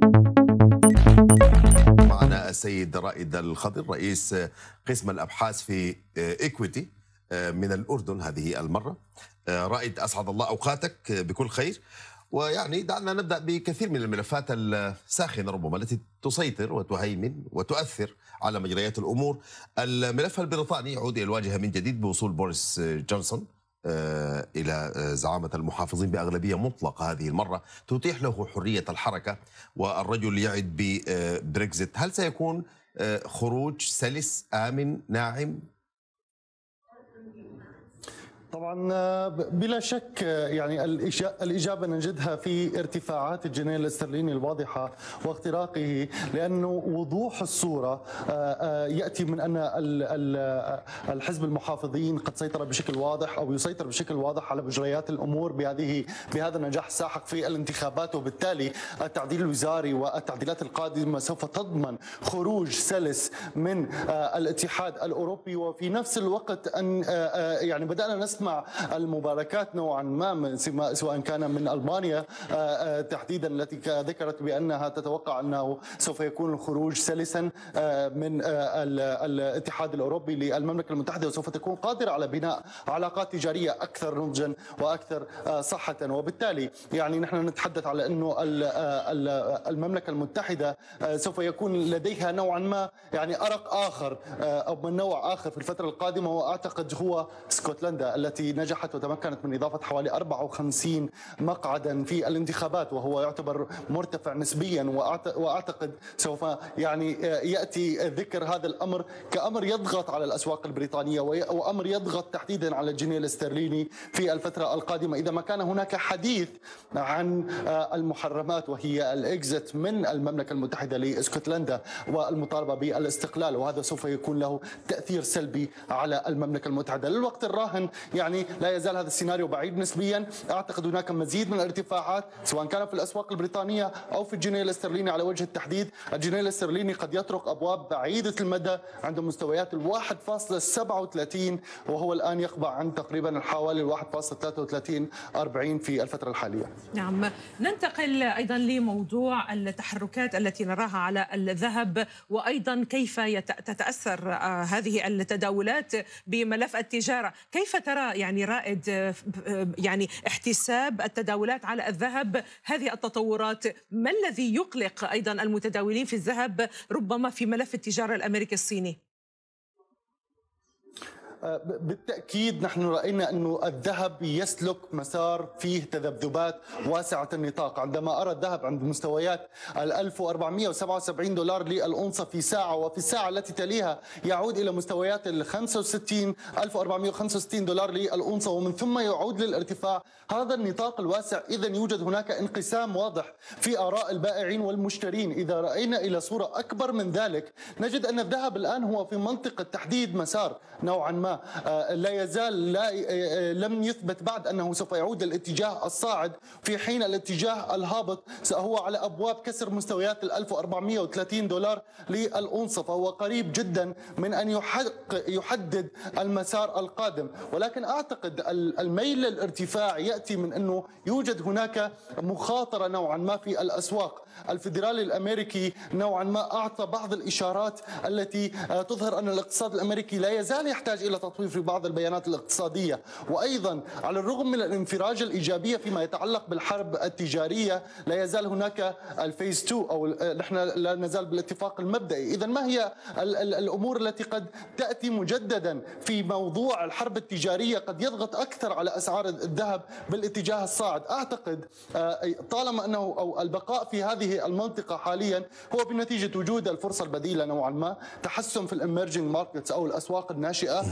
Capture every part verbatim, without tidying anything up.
معنا السيد رائد الخضر رئيس قسم الأبحاث في إيكويتي من الأردن هذه المرة. رائد، أسعد الله أوقاتك بكل خير. ويعني دعنا نبدأ بكثير من الملفات الساخنة ربما التي تسيطر وتهيمن وتؤثر على مجريات الأمور. الملف البريطاني يعود إلى الواجهة من جديد بوصول بوريس جونسون إلى زعامة المحافظين بأغلبية مطلقة هذه المرة تتيح له حرية الحركة، والرجل يعد ببريكزيت. هل سيكون خروج سلس آمن ناعم؟ طبعا بلا شك يعني الإجابة نجدها في ارتفاعات الجنيه الاسترليني الواضحة واختراقه، لأنه وضوح الصورة يأتي من أن الحزب المحافظين قد سيطر بشكل واضح أو يسيطر بشكل واضح على مجريات الأمور بهذه بهذا النجاح الساحق في الانتخابات، وبالتالي التعديل الوزاري والتعديلات القادمة سوف تضمن خروج سلس من الاتحاد الأوروبي. وفي نفس الوقت أن يعني بدأنا نسمع مع المباركات نوعا ما سواء كان من ألمانيا تحديدا التي ذكرت بأنها تتوقع أنه سوف يكون الخروج سلسا من الاتحاد الأوروبي للمملكة المتحدة، وسوف تكون قادرة على بناء علاقات تجارية أكثر نضجا وأكثر صحة. وبالتالي يعني نحن نتحدث على أنه المملكة المتحدة سوف يكون لديها نوعا ما يعني أرق آخر أو من نوع آخر في الفترة القادمة، وأعتقد هو اسكتلندا التي نجحت وتمكنت من إضافة حوالي أربعة وخمسين مقعدا في الانتخابات، وهو يعتبر مرتفع نسبيا. وأعتقد سوف يعني يأتي ذكر هذا الأمر كأمر يضغط على الأسواق البريطانية وأمر يضغط تحديدا على الجنيه الاسترليني في الفترة القادمة، إذا ما كان هناك حديث عن المحرمات وهي الإكزيت من المملكة المتحدة لاسكتلندا والمطالبة بالاستقلال، وهذا سوف يكون له تأثير سلبي على المملكة المتحدة. للوقت الراهن يعني لا يزال هذا السيناريو بعيد نسبيا. اعتقد هناك مزيد من الارتفاعات سواء كان في الاسواق البريطانيه او في الجنيه الاسترليني. على وجه التحديد الجنيه الاسترليني قد يطرق ابواب بعيده المدى عند مستويات ال واحد فاصلة سبعة وثلاثين، وهو الان يخضع عن تقريبا حوالي ال واحد فاصلة ثلاثة وثلاثين أربعين في الفتره الحاليه. نعم، ننتقل ايضا لموضوع التحركات التي نراها على الذهب، وايضا كيف تتاثر هذه التداولات بملف التجاره. كيف ترى يعني رائد يعني احتساب التداولات على الذهب هذه التطورات؟ ما الذي يقلق أيضا المتداولين في الذهب ربما في ملف التجارة الأمريكي الصيني؟ بالتأكيد نحن رأينا أنه الذهب يسلك مسار فيه تذبذبات واسعة النطاق. عندما أرى الذهب عند مستويات ال ألف وأربعمئة وسبعة وسبعين دولار للأونصة في ساعة، وفي الساعة التي تليها يعود إلى مستويات ال خمسة وستين ألف وأربعمئة وخمسة وستين دولار للأونصة، ومن ثم يعود للارتفاع. هذا النطاق الواسع إذا يوجد هناك انقسام واضح في آراء البائعين والمشترين. إذا رأينا إلى صورة أكبر من ذلك نجد أن الذهب الآن هو في منطقة تحديد مسار نوعا ما، لا يزال لا لم يثبت بعد أنه سوف يعود للاتجاه الصاعد، في حين الاتجاه الهابط هو على أبواب كسر مستويات ال ألف وأربعمئة وثلاثين دولار للأونصة، فهو قريب جدا من أن يحدد المسار القادم. ولكن أعتقد الميل للارتفاع يأتي من أنه يوجد هناك مخاطرة نوعا ما في الأسواق. الفيدرالي الأمريكي نوعا ما أعطى بعض الإشارات التي تظهر أن الاقتصاد الأمريكي لا يزال يحتاج إلى تطوير في بعض البيانات الاقتصادية. وأيضا على الرغم من الانفراج الإيجابية فيما يتعلق بالحرب التجارية لا يزال هناك الفيز اثنين أو نحن لا نزال بالاتفاق المبدئي. إذا ما هي الأمور التي قد تأتي مجددا في موضوع الحرب التجارية قد يضغط أكثر على أسعار الذهب بالاتجاه الصاعد؟ أعتقد طالما أنه أو البقاء في هذه المنطقة حاليا هو بنتيجة وجود الفرصة البديلة نوعا ما، تحسن في الاميرجينج ماركتس أو الأسواق الناشئة،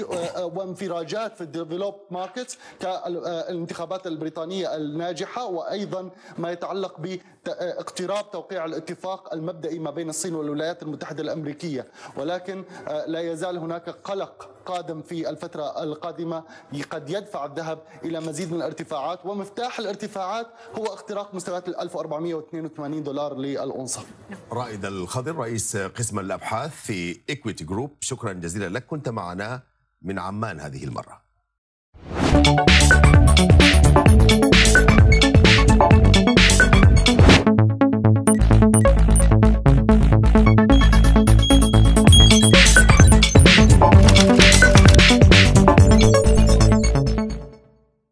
وانفراجات في الديفلوب ماركتس كالانتخابات البريطانية الناجحة، وأيضا ما يتعلق باقتراب توقيع الاتفاق المبدئي ما بين الصين والولايات المتحدة الأمريكية. ولكن لا يزال هناك قلق قادم في الفترة القادمة قد يدفع الذهب إلى مزيد من الارتفاعات، ومفتاح الارتفاعات هو اختراق مستويات ال ألف وأربعمئة واثنين وثمانين دولار للأونصة. رائد الخضر رئيس قسم الأبحاث في إيكويتي جروب، شكرا جزيلا لك، كنت معنا من عمان هذه المرة.